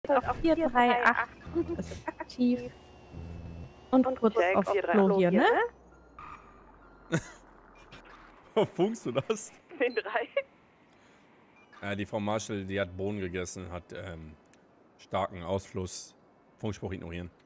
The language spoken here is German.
auf 438 ist aktiv. Und kurz auf Klo hier, ne? Wo funkst du das? Den 3. Die Frau Marshall, die hat Bohnen gegessen, hat starken Ausfluss. Funkspruch ignorieren.